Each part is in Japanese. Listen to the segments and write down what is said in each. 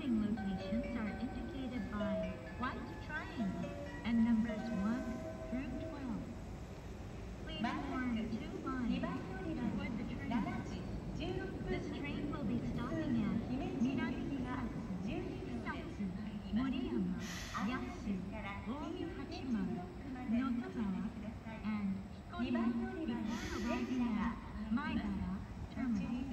Boarding locations are indicated by white triangles and numbers 1 through 12. Please form 2 lines toward the train. This train will be stopping at Minami Hisatsu, Hisatsu, Moriyama, Yasu, Omi-Hachimaru, Notogawa, and Hikomi before arriving at Maigara Terminal.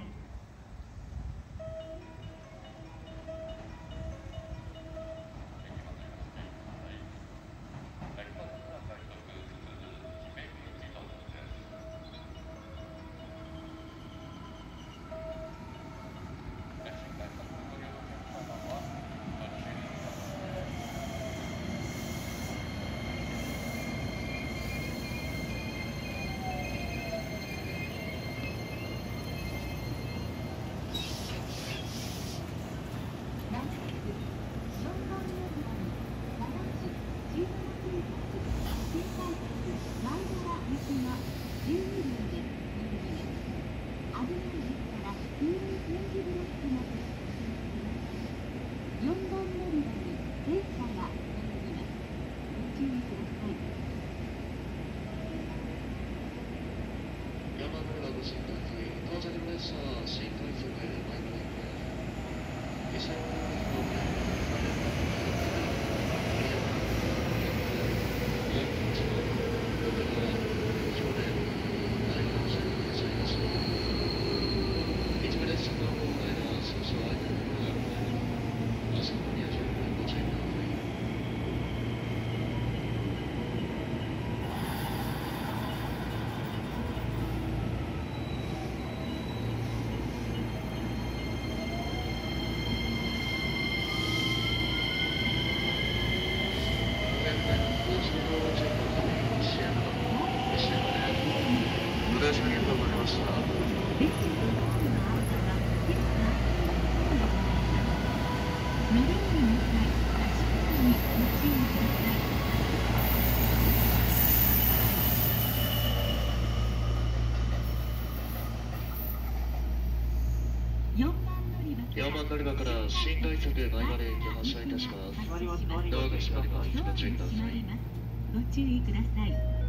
4番乗り場から新快速前原駅発車いたします。ドアが閉まります。ご注意ください。 ご注意ください。